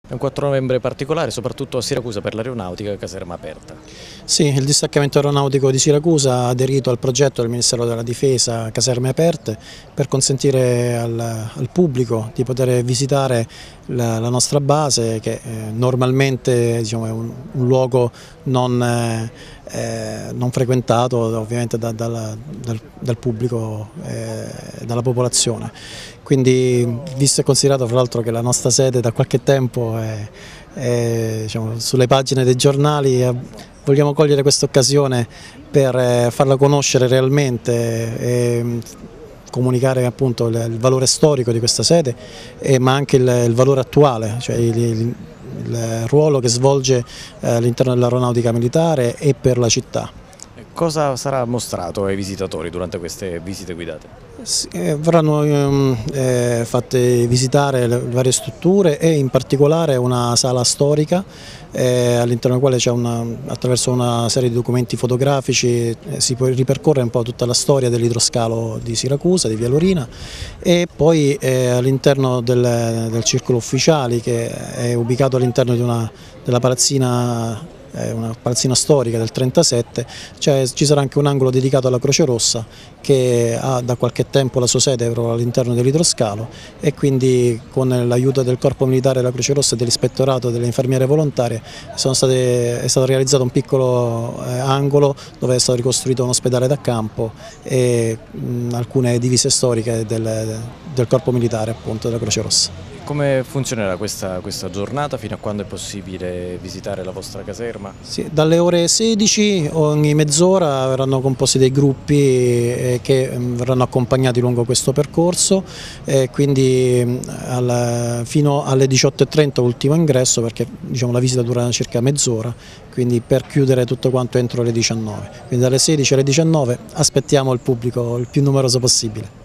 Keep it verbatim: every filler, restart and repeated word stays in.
È un quattro novembre particolare, soprattutto a Siracusa per l'aeronautica, caserma aperta. Sì, il distaccamento aeronautico di Siracusa ha aderito al progetto del Ministero della Difesa Caserme Aperte per consentire al, al pubblico di poter visitare la, la nostra base, che eh, normalmente diciamo, è un, un luogo non, eh, non frequentato ovviamente da, dal, dal, dal pubblico e eh, dalla popolazione. Quindi, visto e considerato fra l'altro che la nostra sede da qualche tempo è, è diciamo, sulle pagine dei giornali, eh, vogliamo cogliere questa occasione per eh, farla conoscere realmente e comunicare appunto il, il valore storico di questa sede, eh, ma anche il, il valore attuale, cioè il, il, il ruolo che svolge eh, all'interno dell'aeronautica militare e per la città. Cosa sarà mostrato ai visitatori durante queste visite guidate? Eh, verranno eh, fatte visitare le varie strutture e in particolare una sala storica eh, all'interno della quale c'è una, attraverso una serie di documenti fotografici eh, si può ripercorrere un po' tutta la storia dell'idroscalo di Siracusa, di Via Lorina, e poi eh, all'interno del, del circolo ufficiali, che è ubicato all'interno di una, della palazzina, è una palazzina storica del trentasette, cioè ci sarà anche un angolo dedicato alla Croce Rossa, che ha da qualche tempo la sua sede all'interno dell'idroscalo, e quindi con l'aiuto del Corpo Militare della Croce Rossa e dell'Ispettorato delle Infermiere Volontarie sono state, è stato realizzato un piccolo eh, angolo dove è stato ricostruito un ospedale da campo e mh, alcune divise storiche del, del Corpo Militare appunto della Croce Rossa. Come funzionerà questa, questa giornata? Fino a quando è possibile visitare la vostra caserma? Sì, dalle ore sedici ogni mezz'ora verranno composti dei gruppi eh, che verranno accompagnati lungo questo percorso, eh, quindi al, fino alle diciotto e trenta ultimo ingresso, perché diciamo, la visita dura circa mezz'ora, quindi per chiudere tutto quanto entro le diciannove. Quindi dalle sedici alle diciannove aspettiamo il pubblico il più numeroso possibile.